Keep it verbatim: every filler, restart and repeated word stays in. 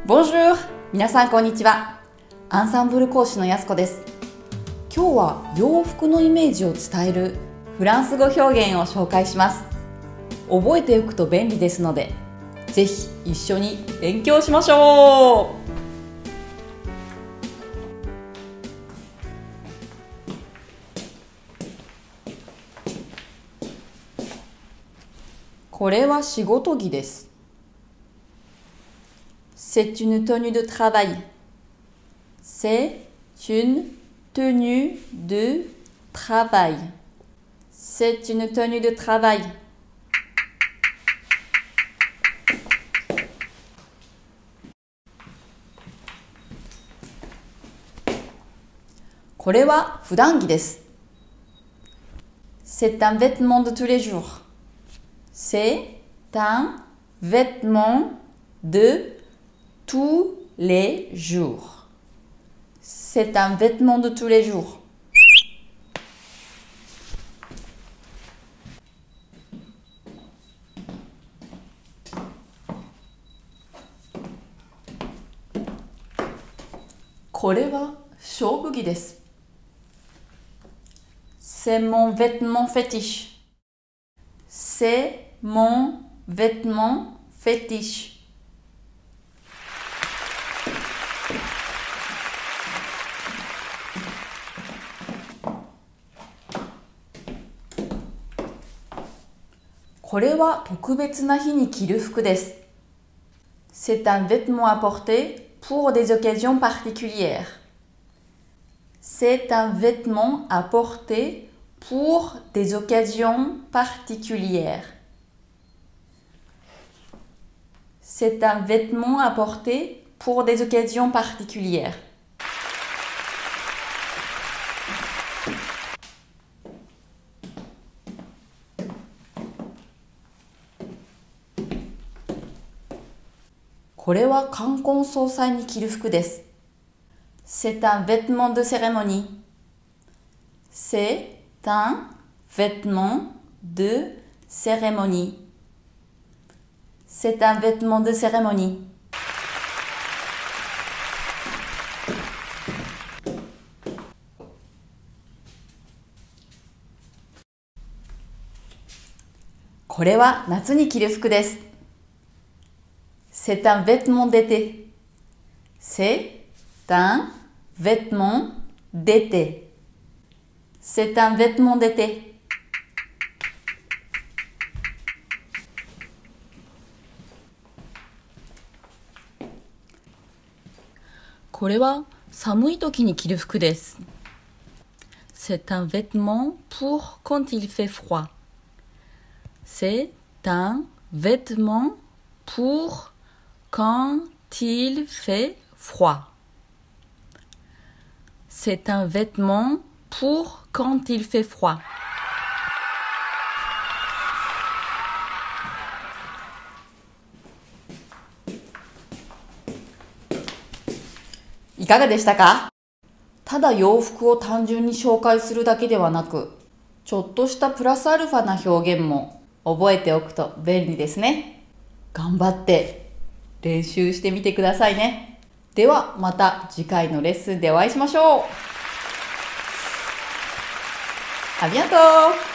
Bonjour! 皆さんこんにちは。アンサンブル講師のやすこです。今日は洋服のイメージを伝えるフランス語表現を紹介します。覚えておくと便利ですので、ぜひ一緒に勉強しましょう。これは仕事着です。C'est une tenue de travail. C'est une tenue de travail. C'est une tenue de travail. これは普段着です。C'est un vêtement de tous les jours. C'est un vêtement de tous les jours. C'est un vêtement de tous les jours. これは勝負着です。C'est mon vêtement fétiche. C'est mon vêtement fétiche. これは特別な日に着る服です。C'est un vêtement à porter pour des occasions particulières. C'est un vêtement à porter pour des occasions particulières. C'est un vêtement à porter pour des occasions particulières. これは冠婚葬祭に着る服です。C'est un vêtement de cérémonie. C'est un vêtement de cérémonie. C'est un vêtement de cérémonie. これは夏に着る服です。C'est un vêtement d'été. C'est un vêtement d'été. C'est un vêtement d'été. これは寒い時に着る服です。C'est un vêtement pour quand il fait froid. C'est un vêtement pour quand il fait froid. C'est un vêtement pour quand il fait froid. いかがでしたか？ただ洋服を単純に紹介するだけではなく、ちょっとしたプラスアルファな表現も覚えておくと便利ですね。頑張って練習してみてくださいね。ではまた次回のレッスンでお会いしましょう。ありがとう。